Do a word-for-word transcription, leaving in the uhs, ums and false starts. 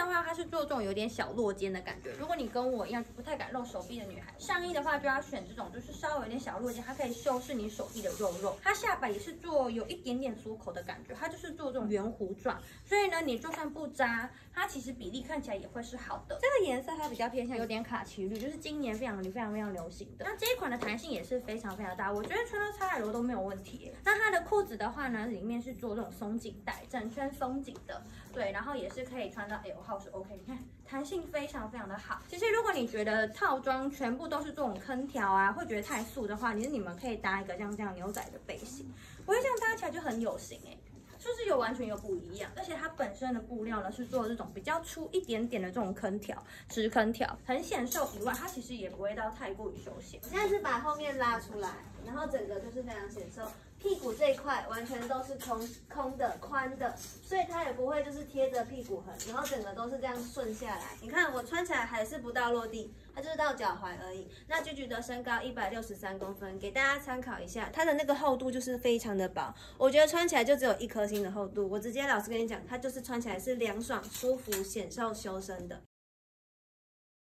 的话，它是做这种有点小落肩的感觉。如果你跟我一样不太敢露手臂的女孩，上衣的话就要选这种，就是稍微有点小落肩，它可以修饰你手臂的肉肉。它下摆也是做有一点点缩口的感觉，它就是做这种圆弧状，所以呢，你就算不扎，它其实比例看起来也会是好的。这个颜色它比较偏向有点卡其绿，就是今年非常非常非常流行的。那这一款的弹性也是非常非常大，我觉得穿到 X L 都没有问题。那它的裤子的话呢，里面是做这种松紧带，整圈松紧的，对，然后也是可以穿到 L 号是 OK。你看弹性非常非常的好。其实如果你觉得套装全部都是这种坑条啊，会觉得太素的话，其实你们可以搭一个像这样牛仔的背心，我觉得这样搭起来就很有型哎、欸。就是有完全有不一样，而且它本身的布料呢是做这种比较粗一点点的这种坑条，直坑条，很显瘦以外，它其实也不会到太过于休闲。 我现在是把后面拉出来，然后整个就是非常显瘦，屁股这一块完全都是空空的、宽的，所以它也不会就是贴着屁股痕，然后整个都是这样顺下来。你看我穿起来还是不到落地，它就是到脚踝而已。那居居的身高一百六十三公分，给大家参考一下，它的那个厚度就是非常的薄，我觉得穿起来就只有一颗星的厚度。我直接老实跟你讲，它就是穿起来是凉爽、舒服、显瘦、修身的。